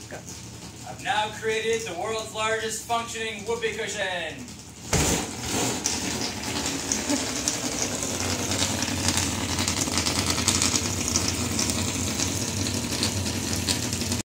Guts. I've now created the world's largest functioning whoopee cushion.